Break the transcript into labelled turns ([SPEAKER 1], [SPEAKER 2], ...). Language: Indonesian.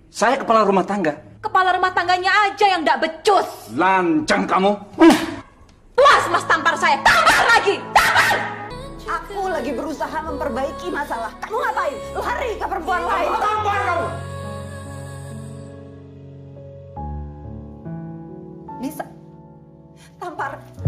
[SPEAKER 1] Saya kepala rumah tangga.
[SPEAKER 2] Kepala rumah tangganya aja yang nggak becus.
[SPEAKER 1] Lancang kamu.
[SPEAKER 2] Puas Mas tampar saya. Tampar lagi. Tampar.
[SPEAKER 3] Aku lagi berusaha memperbaiki masalah. Kamu ngapain? Lari ke perempuan lain.
[SPEAKER 1] Tampar kamu.
[SPEAKER 3] Bisa. Tampar.